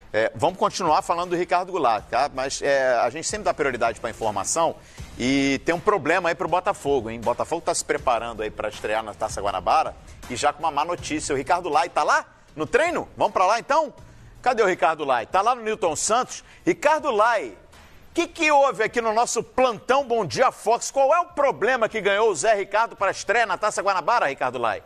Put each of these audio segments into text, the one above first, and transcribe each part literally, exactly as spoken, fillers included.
É, vamos continuar falando do Ricardo Goulart, tá? Mas é, a gente sempre dá prioridade para a informação e tem um problema aí para o Botafogo, hein? O Botafogo está se preparando aí para estrear na Taça Guanabara e já com uma má notícia. O Ricardo Lai tá lá no treino? Vamos para lá então? Cadê o Ricardo Lai? Tá lá no Newton Santos. Ricardo Lai, o que, que houve aqui no nosso plantão Bom Dia Fox? Qual é o problema que ganhou o Zé Ricardo para a estreia na Taça Guanabara, Ricardo Lai?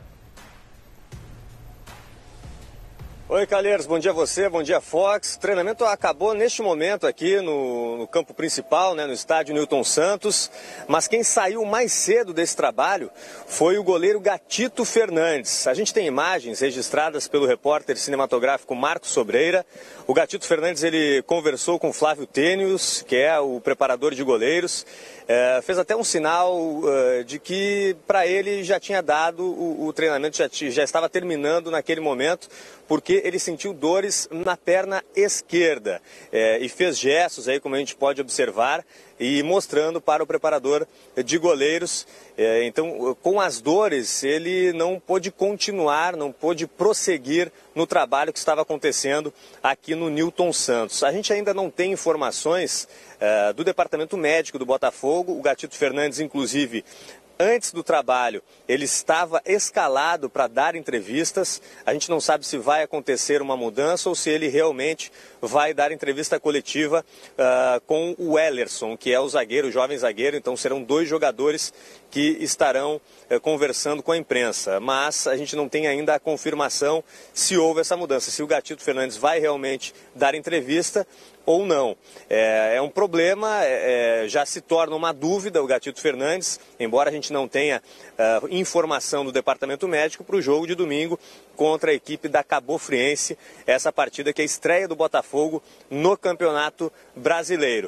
Oi, Calheiros, bom dia a você, bom dia Fox. O treinamento acabou neste momento aqui no, no campo principal, né, no estádio Newton Santos, mas quem saiu mais cedo desse trabalho foi o goleiro Gatito Fernandes. A gente tem imagens registradas pelo repórter cinematográfico Marcos Sobreira. O Gatito Fernandes, ele conversou com Flávio Tênios, que é o preparador de goleiros, é, fez até um sinal uh, de que para ele já tinha dado, o, o treinamento já, já estava terminando naquele momento, porque ele sentiu dores na perna esquerda é, e fez gestos aí, como a gente pode observar, e mostrando para o preparador de goleiros. É, então, com as dores, ele não pôde continuar, não pôde prosseguir no trabalho que estava acontecendo aqui no Newton Santos. A gente ainda não tem informações é, do departamento médico do Botafogo. O Gatito Fernandes, inclusive, antes do trabalho, ele estava escalado para dar entrevistas. A gente não sabe se vai acontecer uma mudança ou se ele realmente vai dar entrevista coletiva uh, com o Ellerson, que é o zagueiro, o jovem zagueiro. Então serão dois jogadores que estarão uh, conversando com a imprensa. Mas a gente não tem ainda a confirmação se houve essa mudança, se o Gatito Fernandes vai realmente dar entrevista ou não. É, é um problema, é, já se torna uma dúvida o Gatito Fernandes, embora a gente não tenha uh, informação do departamento médico para o jogo de domingo contra a equipe da Cabo Friense, essa partida que é a estreia do Botafogo no Campeonato Brasileiro.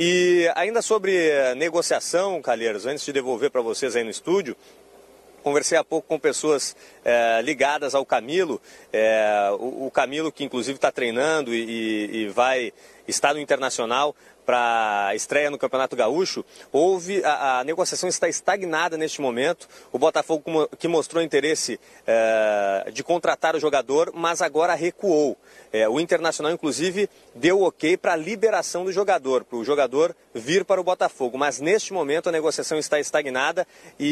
E ainda sobre negociação, Calheiros, antes de devolver para vocês aí no estúdio, conversei há pouco com pessoas é, ligadas ao Camilo, é, o, o Camilo que inclusive está treinando e, e vai estar no Internacional para a estreia no Campeonato Gaúcho. Houve, a, a negociação está estagnada neste momento, o Botafogo que mostrou interesse é, de contratar o jogador, mas agora recuou. É, o Internacional inclusive deu ok para a liberação do jogador, para o jogador vir para o Botafogo, mas neste momento a negociação está estagnada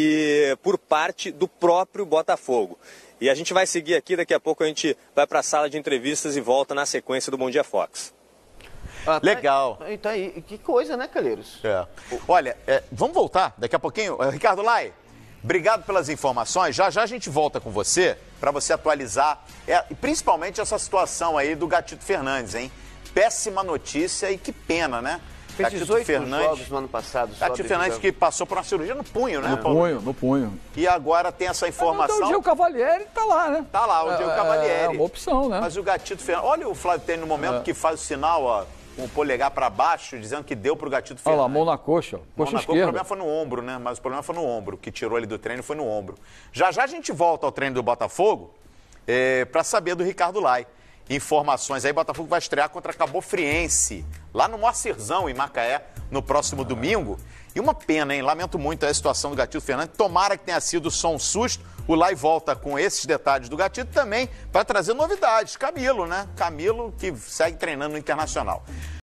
e por parte do próprio Botafogo. E a gente vai seguir aqui, daqui a pouco a gente vai para a sala de entrevistas e volta na sequência do Bom Dia Fox. Ah, tá. Legal. Aí, tá aí. Que coisa, né, Calheiros? É. Olha, é, vamos voltar daqui a pouquinho. Ricardo Lai, obrigado pelas informações. Já já a gente volta com você para você atualizar, é, principalmente essa situação aí do Gatito Fernandes, hein? Péssima notícia e que pena, né? Fez dezoito jogos no ano passado. Gatito Fernandes que passou por uma cirurgia no punho, né? No punho, no punho. E agora tem essa informação. Então, o Diego Cavalieri tá lá, né? Tá lá, o Diego é, Cavalieri. É uma opção, né? Mas o Gatito Fernandes... Olha o Flávio Tênis no momento é. que faz o sinal, ó, com o polegar para baixo, dizendo que deu pro Gatito Fernandes. Olha lá, mão na coxa, coxa mão esquerda. O problema foi no ombro, né? Mas o problema foi no ombro. O que tirou ele do treino foi no ombro. Já já a gente volta ao treino do Botafogo é, para saber do Ricardo Lai. Informações aí, Botafogo vai estrear contra a Cabo Friense, lá no Moacirzão, em Macaé, no próximo domingo. E uma pena, hein? Lamento muito a situação do Gatito Fernandes. Tomara que tenha sido só um susto. O Lai volta com esses detalhes do Gatito também para trazer novidades. Camilo, né? Camilo que segue treinando no Internacional.